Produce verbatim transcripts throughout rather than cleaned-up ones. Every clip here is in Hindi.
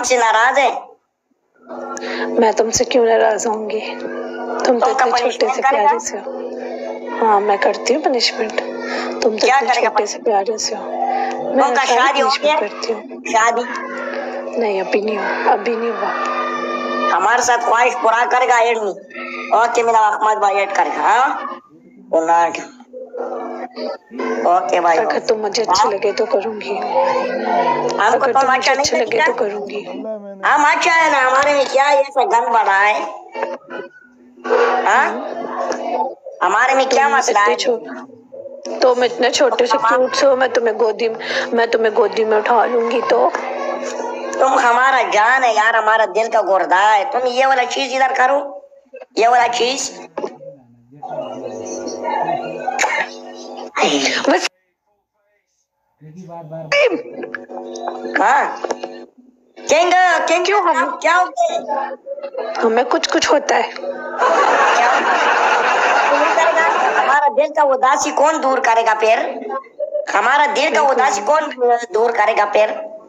हमसे नाराज है? मैं तुमसे क्यों नाराज होंगी? तुम तो इतने छोटे से प्यारे से हो। हाँ मैं करती हूँ पनिशमेंट। तुम तो इतने छोटे से प्यारे से हो। मैं शादी हो गया? करती हूँ शादी? नहीं अभी नहीं हुआ, अभी नहीं हुआ। हमारे साथ ख्वाहिश पूरा करेगा एड में? ओके मेरा अहमद भाई ऐड करेगा। हाँ ओके भाई। अगर तुम मुझे अच्छे लगे तो करूंगी। हमको तो अच्छा नहीं लगे तो करूंगी। हम अच्छा है ना, हमारे में क्या ऐसा गंद बढ़ा है? हाँ हमारे में क्या मसला है? तुम इतने छोटे से क्यूट से हो, मैं तुम्हें गोदी मैं तुम्हें गोदी में उठा लूंगी। तो तुम हमारा जान है यार, हमारा दिल का गुर्दा है। तुम ये वाला चीज इधर करो, ये वाला चीज बस। हाँ किंग किंग क्यों हम क्या होते हैं? हमें कुछ कुछ होता है। हमारा दिल का उदासी कौन दूर करेगा फिर? हमारा दिल का उदासी कौन दूर करेगा फिर?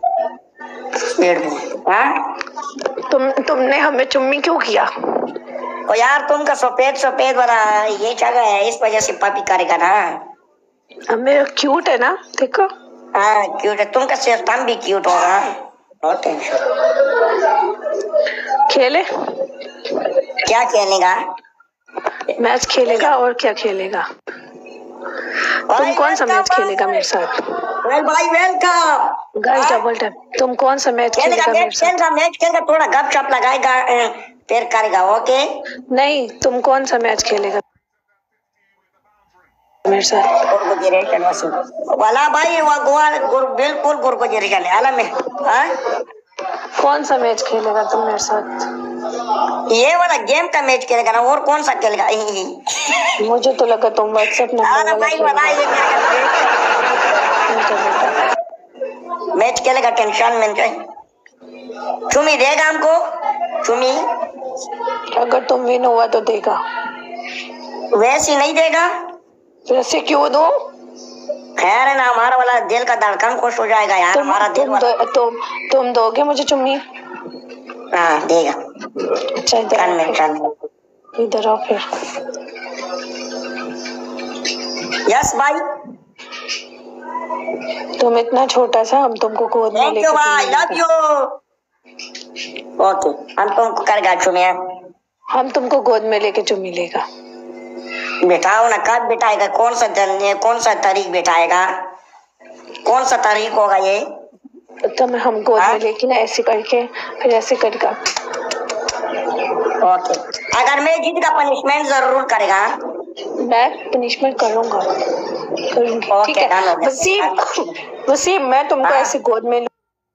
हाँ तुम तुमने हमें चुम्मी क्यों किया? ओ यार तुमका सफेद सफेद वाला ये जगह है, इस वजह से पापी करेगा ना। अब मेरा क्यूट है ना, देखो। हाँ क्यूट है, तुमका सिर्फ तुम भी क्यूट होगा। No tension. खेले? क्या खेलेगा? मैच खेलेगा और क्या खेलेगा? तुम कौन सा मैच खेलेगा मेरे साथ? वेल भाई वेलकम। Guys double tap. तुम कौन सा मैच खेलेगा मेरे साथ? खेलेगा मैच खेलेगा, थोड़ा गपशप लगाएगा फिर करेगा। ओके नहीं तुम कौन सा मैच खेलेगा मेरे साथ? वाला भाई वो गोल गुर बिल्कुल गुर को जेरी चले आला में। हाँ कौन सा मैच खेलेगा तुम मेरे साथ? ये वाला गेम का मैच खेलेगा ना, और कौन सा खेलेगा? मुझे तो लगा तुम व्हाट्सएप नंबर वाला खेलेगा। मैच खेलेगा, टेंशन में क्या? चुमी देगा हमको? चुमी अगर तुम विन हुआ तो देगा, वैसे नहीं देगा। वैसे क्यों दो? खैर है ना, हमारा वाला दिल का धड़कन खुश हो जाएगा यार। तुम, हमारा दिल तुम, वाला दो, तुम तुम दोगे मुझे चुम्मी? हाँ देगा। अच्छा इधर इधर आओ फिर। यस भाई। तुम इतना छोटा सा, हम तुमको गोद में लेके भाई लव यू। ओके हम तुमको करेगा चुम्मी। हम तुमको गोद में लेके चुम्मी लेगा। बिठाओ ना, कब बिठाएगा? कौन सा दिन, कौन सा तारीख बिठाएगा? कौन सा तारीख होगा ये? तो मैं हम गोद में लेके ना ऐसे करके फिर ऐसे करेगा। ओके अगर मैं जीत का पनिशमेंट जरूर करेगा। मैं पनिशमेंट करूंगा करूंगी ठीक है। वसीम वसीम मैं तुमको ऐसे गोद में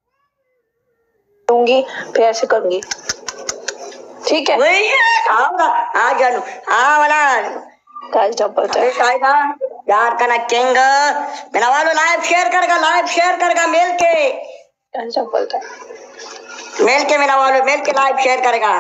लूंगी फिर ऐसे करूंगी, ठीक है? आ जानू आ वाला गाइस डबल टैप यार का ना किंग मेरा वालों लाइव शेयर करेगा, लाइव शेयर करेगा मेल के। गाइस डबल टैप मेल के मेरा वालों मेल के लाइव शेयर करेगा।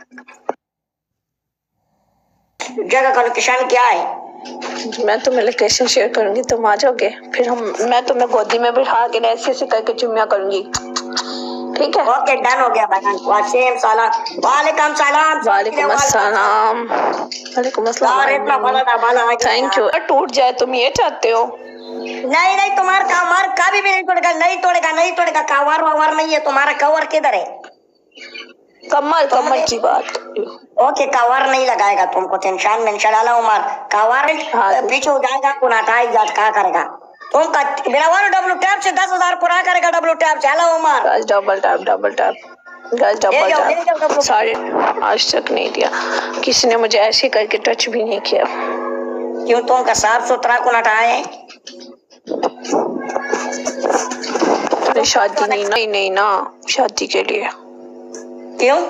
जगह का लोकेशन क्या है? मैं तुम्हें लोकेशन शेयर करूंगी, तुम आ जाओगे फिर हम मैं तुम्हें गोदी में बिठा के ऐसे ऐसे करके चुम्मियां करूंगी, ठीक है? ओके डन हो गया भाई। वालेकुम सलाम। वालेकुम सलाम। वालेकुम अस्सलाम। वालेकुम अस्सलाम। Thank you. टूट जाए तुम ये चाहते हो? नहीं नहीं तुम्हारा कवर कभी भी नहीं तोड़ेगा, नहीं तोड़ेगा, नहीं तोड़ेगा। कवर ववर नहीं है तुम्हारा। कवर किधर है? कमल कमल की बात। ओके कवर नहीं लगाएगा तुमको, टेंशन में इंशाल्लाह उमर कवर पीछे हो जाएगा। कौन हटाई जात क्या करेगा? तुम का मेरा वाला डब्ल्यू टैप से दस हजार पूरा करेगा। डब्ल्यू टैप चला Umar. Guys double tap double tap guys double tap. Sorry आज तक नहीं दिया किसी ने मुझे ऐसे करके टच भी नहीं किया। क्यों तुम का साफ सुथरा को हटाए? अरे शादी नहीं नहीं नहीं ना, शादी के लिए। क्यों?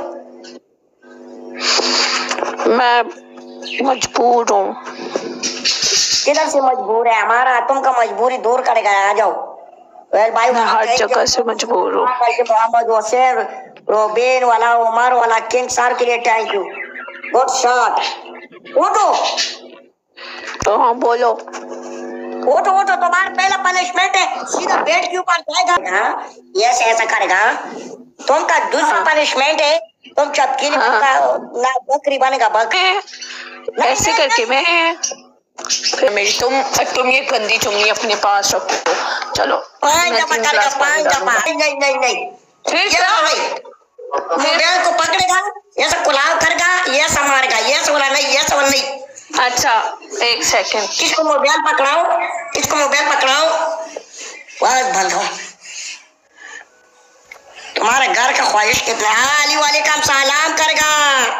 मैं मजबूर हूँ। किधर से मजबूर है? हमारा तुमका मजबूरी दूर करेगा। आ जाओ। वेल भाई मैं हर जगह से मजबूर हूँ। मोहम्मद वसीर रोबीन वाला उमर वाला किंग सर के लिए थैंक यू। Good shot. उठो तो हाँ बोलो। उठो उठो, तुम्हारा पहला पनिशमेंट है सीधा बेड के ऊपर जाएगा। हाँ यस ऐसा करेगा तुमका दूसरा पनिशमेंट है, तुम चपकी नहीं बनता ना बकरी बनेगा बकरी ऐसे करके मैं फिर मेरी तुम तुम ये गंदी चुन्नी अपने पास रखो। चलो पाँच दफा करेगा, पाँच दफा। नहीं नहीं नहीं फिर मोबाइल को पकड़ेगा, ये सब कुलाव करेगा, ये सब मारेगा, ये सब नहीं, ये सब नहीं। अच्छा एक सेकंड, किसको मोबाइल पकड़ाओ, किसको मोबाइल पकड़ाओ, बस बंद हो। तुम्हारे घर का ख्वाहिश कितना है? अली वाले काम सलाम करेगा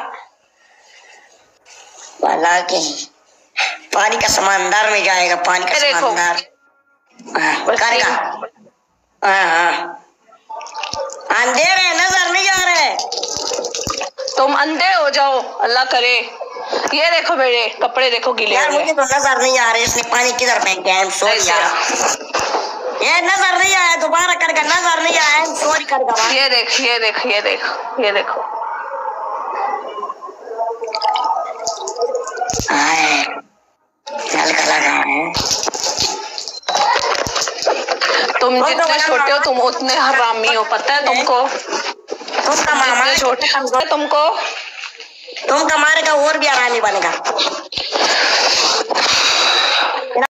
वाला के पानी का समंदर में जाएगा, पानी का समंदर करेगा। हाँ हाँ अंधेरे नजर नहीं आ रहे, तुम अंधे हो जाओ अल्लाह करे। ये देखो मेरे कपड़े देखो गीले यार, मुझे तो नजर नहीं आ रहे इसने पानी किधर फेंके हैं। सॉरी यार, ये नजर नहीं आया, दोबारा करेगा, नजर नहीं आया, सॉरी करेगा। ये देख ये देख ये देख ये देखो चल लगा है। तुम जितने छोटे हो तुम उतने हरामी हो, पता है तुमको? तुमका मामा छोटे तुमको तुमका मारेगा और भी हरामी बनेगा।